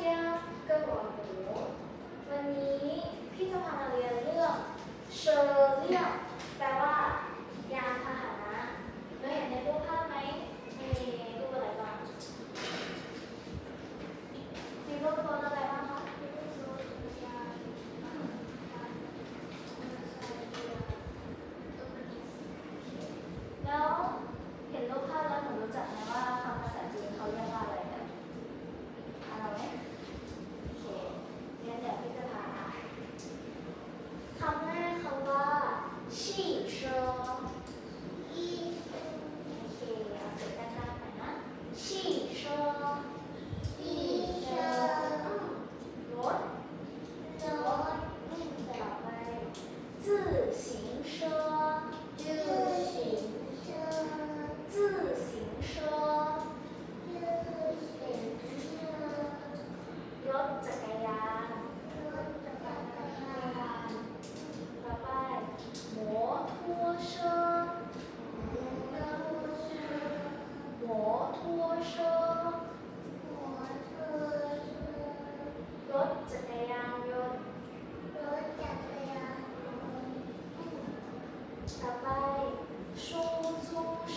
天跟我读วันนี้พี่จะพามาเรียนเรื่องเชอร์เรียลแปลว่ายานพาหนะเราเห็นในรูปภาพไหมมีรูปอะไรบ้างมีรูปรถอะไรบ้างคะแล้วเห็นรูปภาพแล้วหนูรู้จักไหมว่าคำภาษาจีนเขาเรียกว่าอะไรกันอ่านเอาไหมโอเคงั้นเดี๋ยวพี่จะพาคำแรกคำว่าชี่เชอโอเคเอาเสียงดังๆหน่อยนะชี่เชอรถต่อไป自行车自行车รถจักรยานต่อไป摩托车摩托车รถจักรยานยนต์ต่อไป出租车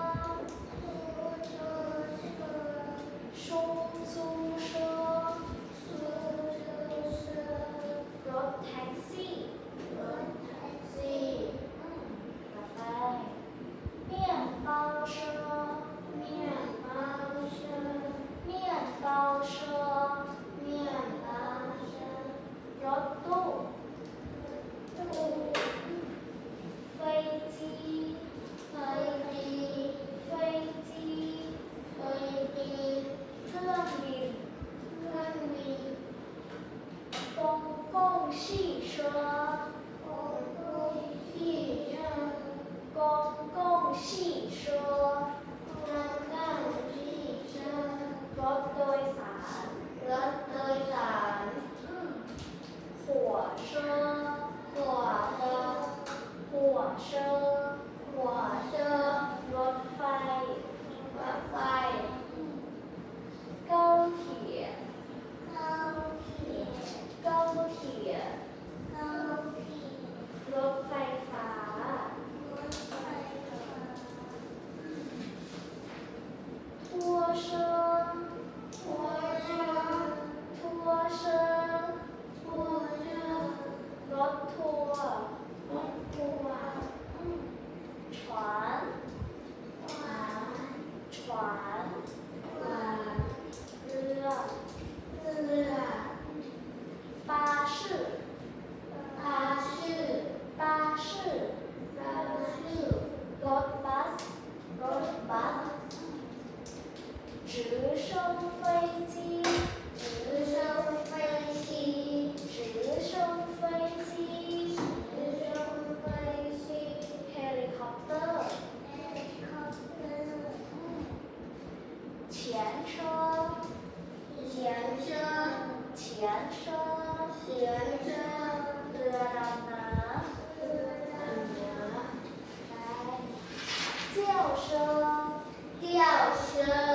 出租车รถแท็กซี่ต่อไป面包车รถตู้飞机เครื่องบิน公共汽车รถโดยสาร火车รถไฟ高铁รถไฟฟ้าทั่วเชิงรถทัวร์船เรือ巴士รถบัส直升飞机เฮลิคอปเตอร์前车เรือดำน้ำ轿车